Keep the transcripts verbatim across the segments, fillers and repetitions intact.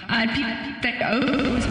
I picked that up.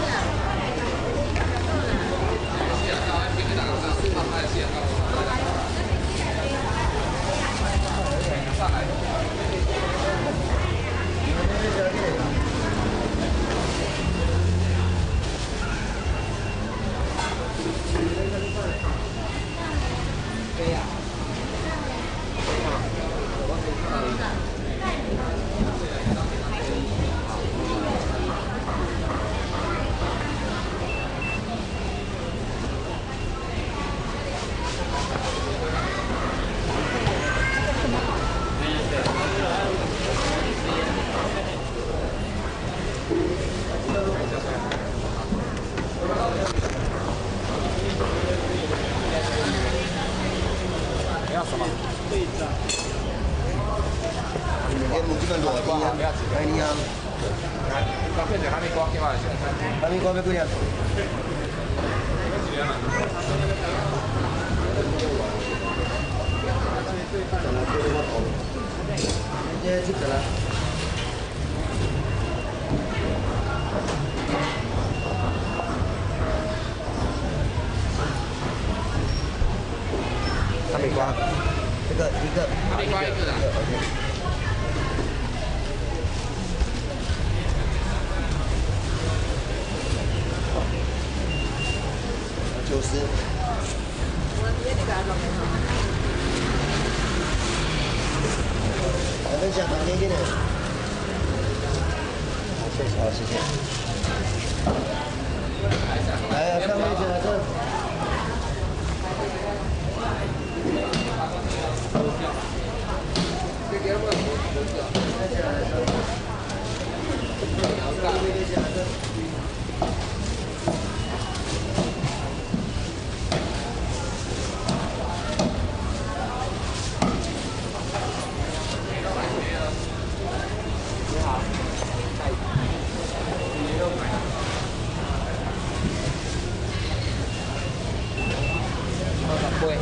要什么？对的。 你目这个落地啊，哎你啊， 那变成哈密瓜几万？ 哈密瓜要几两？现在几个了？哈密瓜，这个一个， 哈密瓜一个的。 九十。来分享两千一点。好，谢谢，好，谢谢。来，上位置这。 对。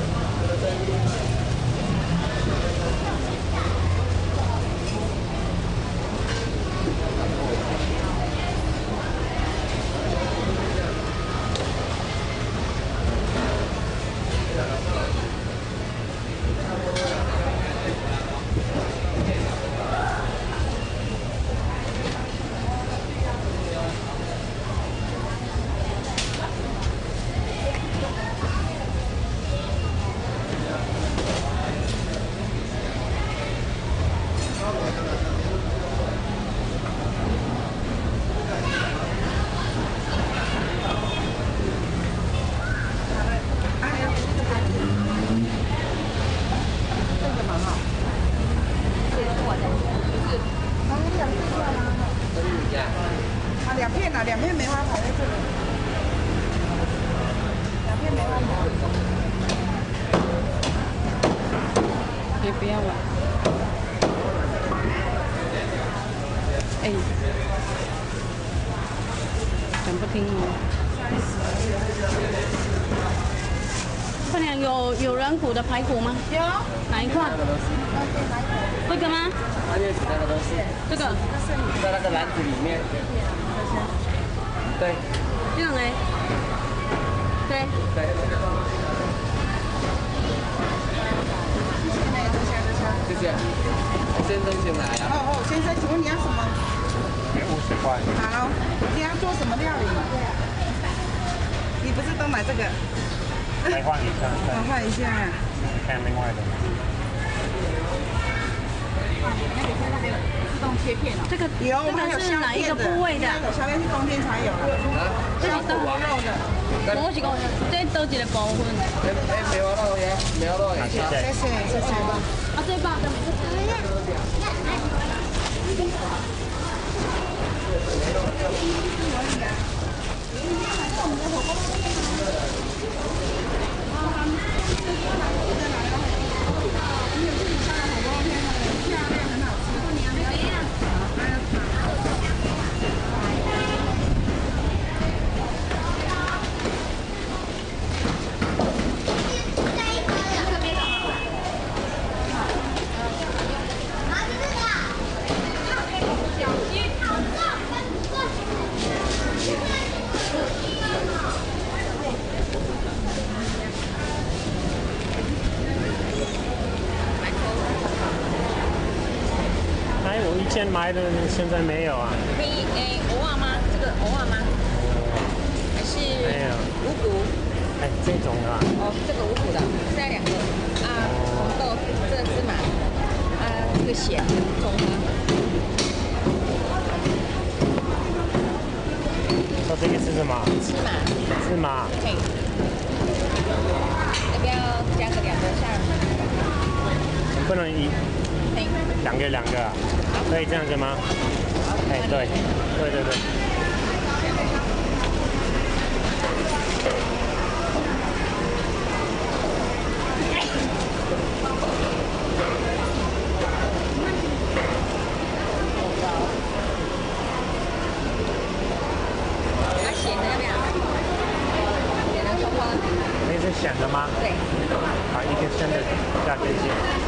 两片啊，两片梅花排在这里，两片梅花排。 也不要了。哎，讲不听哦。这里有有软骨的排骨吗？ 有。 哪一块？这个吗？ 它那几个都是。 这个。 在那个篮子里面。 对， 这样哎，对， 对。谢谢，先生先来啊。 哦哦，先生，请问你要什么？ 给五十块。 好，你要做什么料理？你不是都买这个？ 来换一下。 我换一下。 看另外的。 那你现在还有自动切片哦？ 这个有， 这个是哪一个部位的？ 有小片是冬天才有的，像火锅肉的。 我是讲，这多一个部分。 哎哎，梅花肉呀，梅花肉呀， 谢谢谢谢。 啊，这把的。 这前买的，现在没有啊？ 可以诶，藕啊吗？这个藕啊吗？还是没有五谷？ 哎，这种的、啊。 哦，这个五谷的，现在两个啊，红豆，这个芝麻，啊，这个咸葱花。 说这个是什么？ 芝麻。 芝麻。 嘿。要不要加个两个下米？ 不能一。 嘿。 两个两个啊？可以这样子吗？哎，对，对对对。咸的吗？ 对。 好，一个咸的加这些。